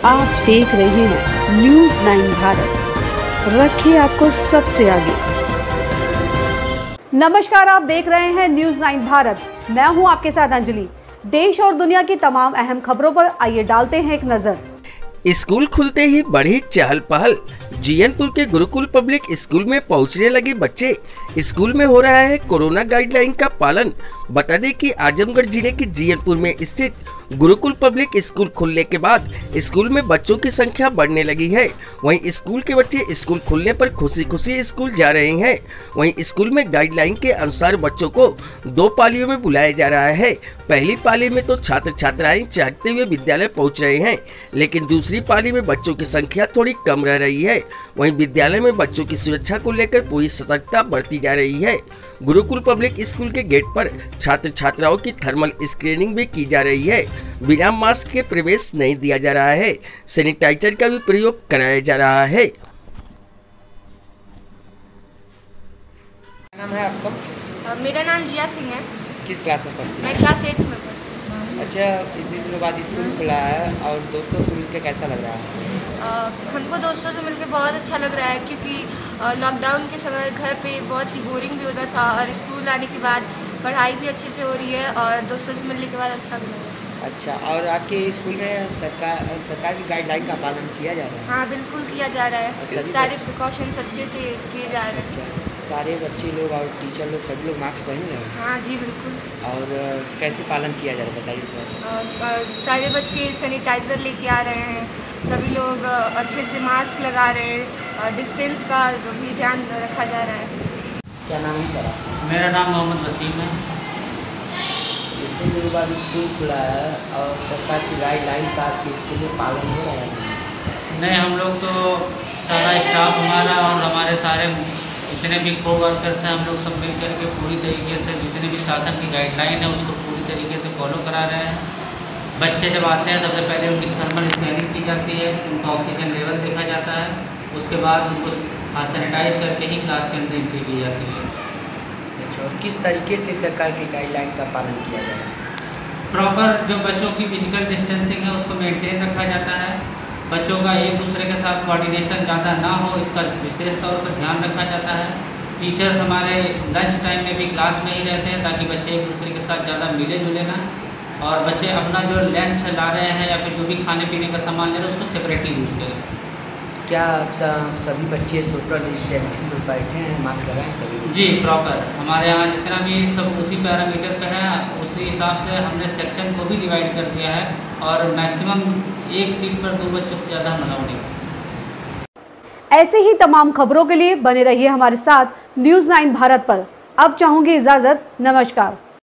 आप देख रहे हैं न्यूज़ 9 भारत, रखिए आपको सबसे आगे। नमस्कार, आप देख रहे हैं न्यूज़ 9 भारत। मैं हूं आपके साथ अंजलि। देश और दुनिया की तमाम अहम खबरों पर आइए डालते हैं एक नजर। स्कूल खुलते ही बढ़ी चहल पहल। जीयनपुर के गुरुकुल पब्लिक स्कूल में पहुंचने लगे बच्चे। स्कूल में हो रहा है कोरोना गाइडलाइन का पालन। बता दें कि आजमगढ़ जिले के जीयनपुर में स्थित गुरुकुल पब्लिक स्कूल खुलने के बाद स्कूल में बच्चों की संख्या बढ़ने लगी है। वहीं स्कूल के बच्चे स्कूल खुलने पर खुशी खुशी स्कूल जा रहे हैं। वहीं स्कूल में गाइडलाइन के अनुसार बच्चों को 2 पालियों में बुलाया जा रहा है। पहली पाली में तो छात्र छात्राएं जागते हुए विद्यालय पहुंच रहे हैं, लेकिन दूसरी पाली में बच्चों की संख्या थोड़ी कम रह रही है। वहीं विद्यालय में बच्चों की सुरक्षा को लेकर पूरी सतर्कता बरती जा रही है। गुरुकुल पब्लिक स्कूल के गेट पर छात्र छात्राओं की थर्मल स्क्रीनिंग भी की जा रही है। बिना मास्क के प्रवेश नहीं दिया जा रहा है। सैनिटाइजर का भी प्रयोग कराया जा रहा है। क्या नाम है आपका? मेरा नाम जिया सिंह है। किस क्लास में पढ़ती हैं? मैं क्लास 8 में पढ़ती हूँ। अच्छा, इतने दिनों बाद स्कूल खुला है और दोस्तों से मिलकर कैसा लग रहा है? हमको दोस्तों से मिलकर बहुत अच्छा लग रहा है, क्योंकि लॉकडाउन के समय घर पे बहुत ही बोरिंग भी होता था और स्कूल आने के बाद पढ़ाई भी अच्छे से हो रही है और दोस्तों से मिलने के बाद अच्छा भी लग रहा है। अच्छा, और आपके स्कूल में सरकार की गाइडलाइन का पालन किया जा रहा है? हाँ, बिल्कुल किया जा रहा है। सारे प्रिकॉशंस अच्छे से किए जा रहे हैं। अच्छा, सारे बच्चे लोग और टीचर लोग सभी लोग मास्क पहन रहे हैं? हाँ जी, बिल्कुल। और कैसे पालन किया जा रहा है बताइए। सारे बच्चे सैनिटाइज़र लेके आ रहे हैं, सभी लोग अच्छे से मास्क लगा रहे हैं, डिस्टेंस का भी ध्यान रखा जा रहा है। क्या नाम है सर? मेरा नाम मोहम्मद वसीम है। इतने दिनों बाद स्कूल खुला है और सरकार की गाइडलाइन का आपके स्कूल में पालन हो रहा है? नहीं, हम लोग तो सारा स्टाफ हमारा और हमारे सारे जितने भी को वर्कर्स हैं, हम लोग सब मिल करके पूरी तरीके से जितने भी शासन की गाइडलाइन है उसको पूरी तरीके से फॉलो करा रहे हैं। बच्चे जब आते हैं सबसे पहले उनकी थर्मल स्कैनिंग की जाती है, उनका ऑक्सीजन लेवल देखा जाता है, उसके बाद उनको सैनिटाइज करके ही क्लास के अंदर एंट्री की जाती है। अच्छा, और किस तरीके से सरकार की गाइडलाइन का पालन किया जा रहा है? प्रॉपर जो बच्चों की फिजिकल डिस्टेंसिंग है उसको मेंटेन रखा जाता है। बच्चों का एक दूसरे के साथ कोऑर्डिनेशन ज़्यादा ना हो, इसका विशेष तौर पर ध्यान रखा जाता है। टीचर्स हमारे लंच टाइम में भी क्लास में ही रहते हैं ताकि बच्चे एक दूसरे के साथ ज़्यादा मिले जुले ना, और बच्चे अपना जो लंच ला रहे हैं या फिर जो भी खाने पीने का सामान ले रहे हैं उसको सेपरेटली यूज़ करें। क्या सभी बच्चे सोशल डिस्टेंसिंग में बैठे हैं, मास्क लगाएं सभी? जी, प्रॉपर हमारे यहाँ जितना भी सब उसी पैरामीटर पे है, उसी हिसाब से हमने सेक्शन को भी डिवाइड कर दिया है और मैक्सिमम एक सीट पर 2 बच्चों से ज़्यादा हम अलाउ नहीं। ऐसे ही तमाम खबरों के लिए बने रहिए हमारे साथ न्यूज़ 9 भारत पर। अब चाहूंगी इजाजत। नमस्कार।